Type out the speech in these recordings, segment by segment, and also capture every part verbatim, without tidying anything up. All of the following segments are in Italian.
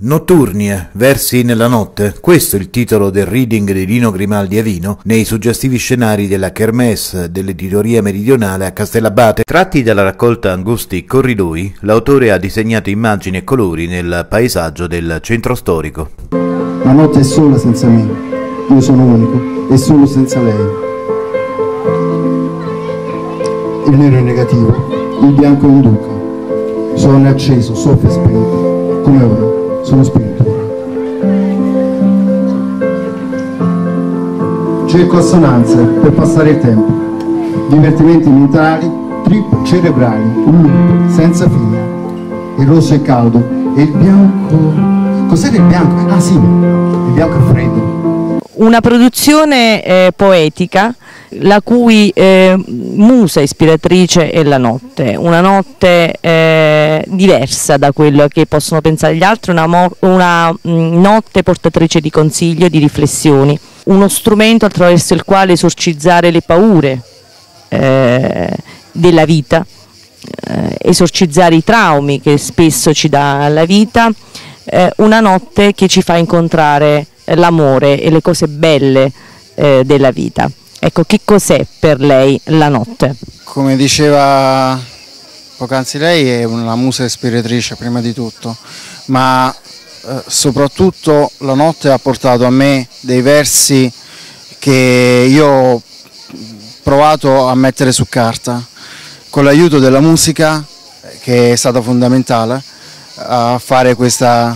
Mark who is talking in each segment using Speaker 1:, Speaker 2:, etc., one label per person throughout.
Speaker 1: Notturnie, versi nella notte, questo è il titolo del reading di Lino Grimaldi a Vino nei suggestivi scenari della Kermesse dell'editoria meridionale a Castellabate. Tratti dalla raccolta Angusti Corridoi, l'autore ha disegnato immagini e colori nel paesaggio del centro storico.
Speaker 2: La notte è sola senza me, io sono unico e solo senza lei. Il nero è negativo, il bianco è un duca, sole acceso, soffio e spento, come ora. Sono spintura. Cerco assonanze per passare il tempo, divertimenti mentali, trip cerebrali, un loop senza fine. Il rosso è caldo e il bianco... Cos'era il bianco? Ah sì, il bianco è freddo.
Speaker 3: Una produzione eh, poetica la cui eh, musa ispiratrice è la notte, una notte eh, diversa da quello che possono pensare gli altri, una, mo una mh, notte portatrice di consiglio, di riflessioni, uno strumento attraverso il quale esorcizzare le paure eh, della vita, eh, esorcizzare i traumi che spesso ci dà la vita, eh, una notte che ci fa incontrare l'amore e le cose belle eh, della vita. Ecco, che cos'è per lei la notte?
Speaker 4: Come diceva poc'anzi lei, è una musa ispiratrice prima di tutto, ma eh, soprattutto la notte ha portato a me dei versi che io ho provato a mettere su carta, con l'aiuto della musica, che è stata fondamentale a fare questa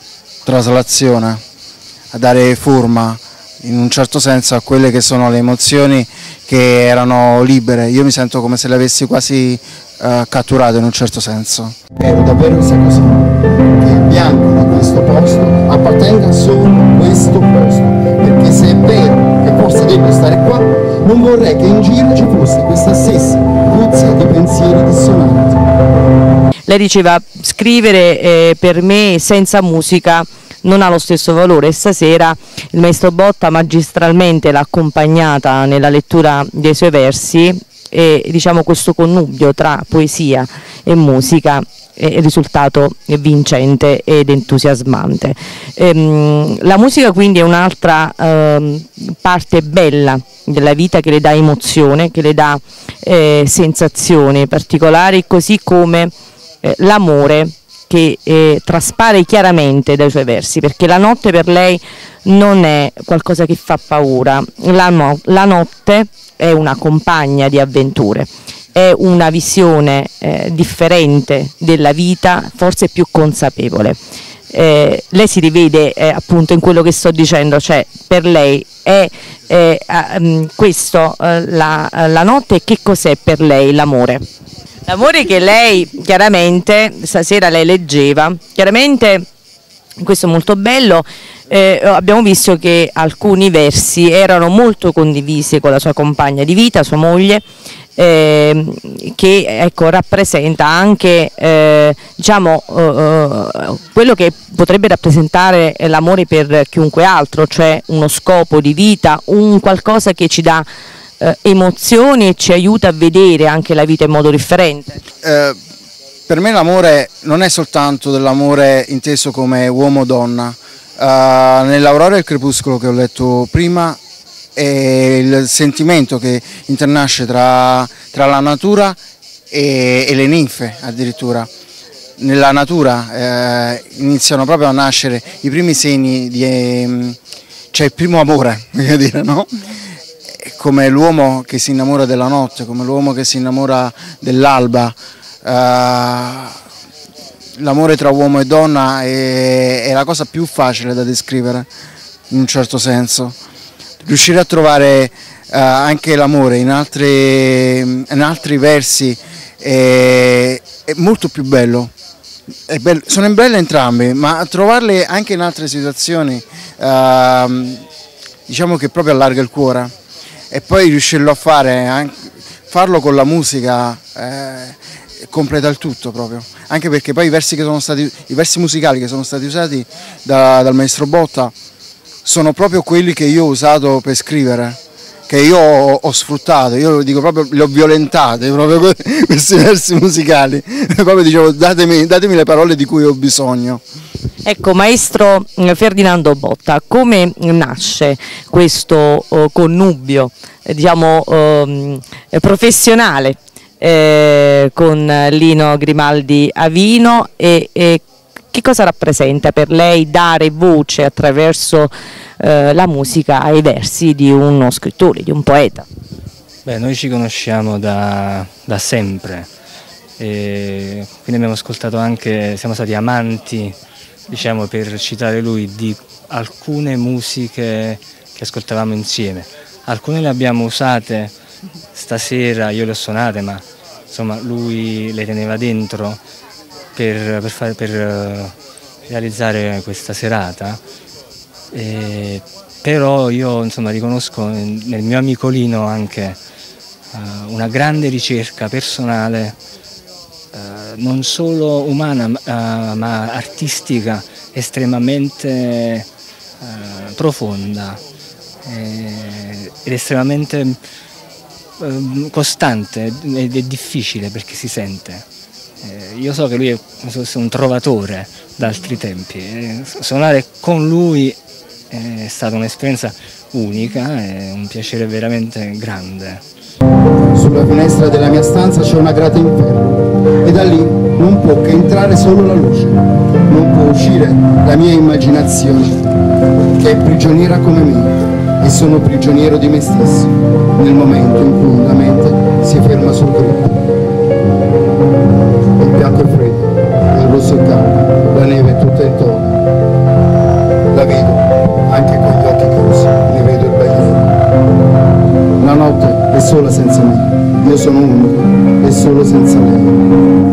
Speaker 4: traslazione, a dare forma in un certo senso a quelle che sono le emozioni che erano libere. Io mi sento come se le avessi quasi uh, catturate in un certo senso.
Speaker 2: Spero davvero sia così, che il bianco di questo posto appartenga solo a questo posto, perché se è vero che forse devo stare qua, non vorrei che in giro ci fosse questa stessa puzza di pensieri dissonanti.
Speaker 3: Lei diceva, scrivere eh, per me senza musica non ha lo stesso valore. Stasera il maestro Botta magistralmente l'ha accompagnata nella lettura dei suoi versi e diciamo questo connubio tra poesia e musica è risultato vincente ed entusiasmante. Ehm, la musica quindi è un'altra ehm, parte bella della vita, che le dà emozione, che le dà eh, sensazioni particolari, così come eh, l'amore che eh, traspare chiaramente dai suoi versi, perché la notte per lei non è qualcosa che fa paura, la, no la notte è una compagna di avventure, è una visione eh, differente della vita, forse più consapevole. Eh, lei si rivede eh, appunto in quello che sto dicendo, cioè per lei è eh, um, questo eh, la, la notte. Che cos'è per lei l'amore? L'amore che lei chiaramente, stasera lei leggeva, chiaramente questo è molto bello, eh, abbiamo visto che alcuni versi erano molto condivisi con la sua compagna di vita, sua moglie, eh, che ecco, rappresenta anche eh, diciamo, eh, quello che potrebbe rappresentare l'amore per chiunque altro, cioè uno scopo di vita, un qualcosa che ci dà Eh, emozioni e ci aiuta a vedere anche la vita in modo differente.
Speaker 4: Eh, per me l'amore non è soltanto dell'amore inteso come uomo-donna. Eh, nell'Aurora e il Crepuscolo che ho letto prima è il sentimento che internasce tra, tra la natura e, e le ninfe addirittura. Nella natura eh, iniziano proprio a nascere i primi segni di... Eh, cioè il primo amore, voglio dire, no? Come l'uomo che si innamora della notte, come l'uomo che si innamora dell'alba. Uh, l'amore tra uomo e donna è, è la cosa più facile da descrivere, in un certo senso. Riuscire a trovare uh, anche l'amore in, in altri versi è, è molto più bello. È bello. Sono belle entrambe, ma trovarle anche in altre situazioni, uh, diciamo che proprio allarga il cuore. E poi riuscirlo a fare, anche, farlo con la musica, eh, completa il tutto proprio, anche perché poi i versi, che sono stati, i versi musicali che sono stati usati da, dal maestro Botta sono proprio quelli che io ho usato per scrivere, che io ho, ho sfruttato, io lo dico proprio, le ho violentate proprio questi versi musicali, proprio dicevo datemi, datemi le parole di cui ho bisogno.
Speaker 3: Ecco, maestro Ferdinando Botta, come nasce questo oh, connubio eh, diciamo eh, professionale eh, con Lino Grimaldi Avino e, e che cosa rappresenta per lei dare voce attraverso eh, la musica ai versi di uno scrittore, di un poeta?
Speaker 5: Beh, noi ci conosciamo da, da sempre, e quindi abbiamo ascoltato anche, siamo stati amanti, diciamo, per citare lui, di alcune musiche che ascoltavamo insieme. Alcune le abbiamo usate stasera, io le ho suonate, ma insomma lui le teneva dentro per, per, fare, per uh, realizzare questa serata, e, però io insomma riconosco nel mio amico Lino anche uh, una grande ricerca personale, uh, non solo umana uh, ma artistica, estremamente uh, profonda eh, ed estremamente uh, costante ed è difficile perché si sente. Eh, io so che lui è un trovatore da altri tempi, eh, suonare con lui è stata un'esperienza unica e un piacere veramente grande.
Speaker 2: Sulla finestra della mia stanza c'è una grata in ferro e da lì non può che entrare solo la luce, non può uscire la mia immaginazione che è prigioniera come me e sono prigioniero di me stesso nel momento in cui la mente si ferma sul grido. Il bianco è freddo, il rosso è caldo, la neve è tutta intorno. La vedo, anche con gli occhi chiusi, ne vedo il bagliore. La notte è sola senza me, io sono unico e solo senza lei.